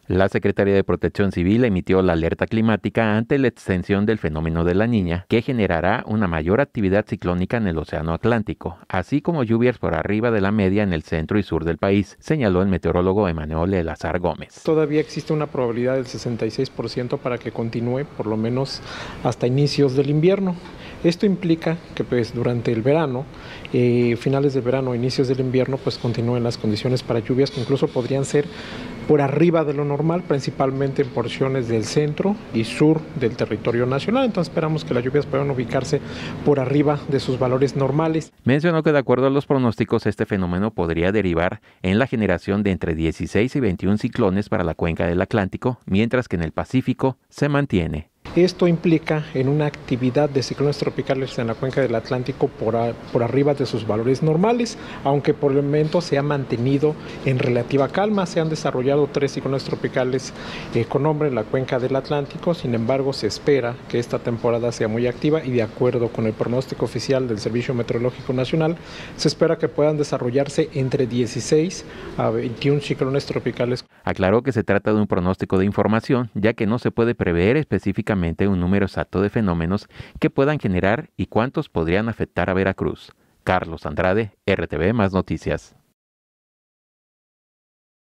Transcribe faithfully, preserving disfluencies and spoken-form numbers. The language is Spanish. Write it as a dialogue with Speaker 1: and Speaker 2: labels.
Speaker 1: La Secretaría de Protección Civil emitió la alerta climática ante la extensión del fenómeno de La Niña, que generará una mayor actividad ciclónica en el Océano Atlántico, así como lluvias por arriba de la media en el centro y sur del país, señaló el meteorólogo Emanuel Elazar Gómez.
Speaker 2: Todavía existe una probabilidad del sesenta y seis por ciento para que continúe por lo menos hasta inicios del invierno. Esto implica que pues durante el verano, eh, finales del verano, inicios del invierno, pues continúen las condiciones para lluvias que incluso podrían ser por arriba de lo normal, principalmente en porciones del centro y sur del territorio nacional. Entonces esperamos que las lluvias puedan ubicarse por arriba de sus valores normales.
Speaker 1: Mencionó que de acuerdo a los pronósticos, este fenómeno podría derivar en la generación de entre dieciséis y veintiún ciclones para la cuenca del Atlántico, mientras que en el Pacífico se mantiene.
Speaker 2: Esto implica en una actividad de ciclones tropicales en la cuenca del Atlántico por, a, por arriba de sus valores normales, aunque por el momento se ha mantenido en relativa calma. Se han desarrollado tres ciclones tropicales eh, con nombre en la cuenca del Atlántico. Sin embargo, se espera que esta temporada sea muy activa y de acuerdo con el pronóstico oficial del Servicio Meteorológico Nacional, se espera que puedan desarrollarse entre dieciséis a veintiún ciclones tropicales.
Speaker 1: Aclaró que se trata de un pronóstico de información, ya que no se puede prever específicamente un número exacto de fenómenos que puedan generar y cuántos podrían afectar a Veracruz. Carlos Andrade, R T V Más Noticias.